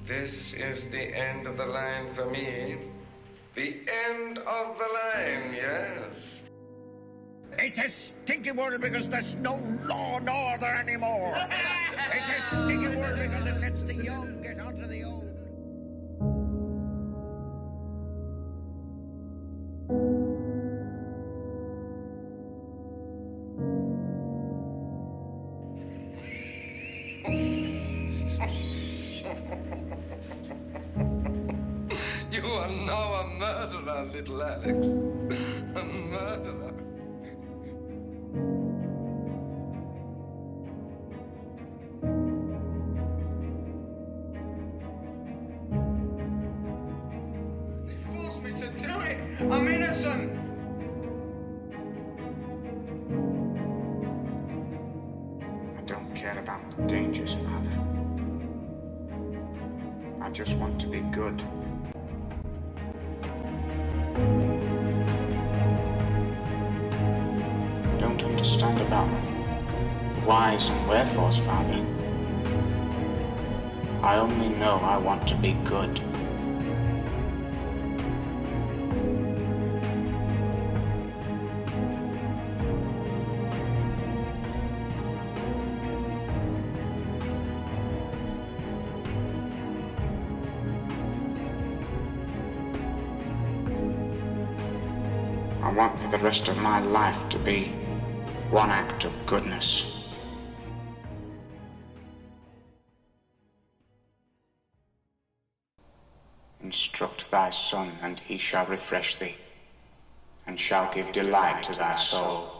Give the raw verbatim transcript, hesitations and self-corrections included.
This is the end of the line for me. The end of the line, yes. It's a stinky world because there's no law and order anymore. It's a stinky world because it lets the young get onto the old. You are now a murderer, little Alex. A murderer. They forced me to do it. I'm innocent. I don't care about the dangers, Father. I just want to be good. I don't understand about whys and wherefores, Father. I only know I want to be good. I want for the rest of my life to be one act of goodness. Instruct thy Son, and he shall refresh thee, and shall give delight to thy soul.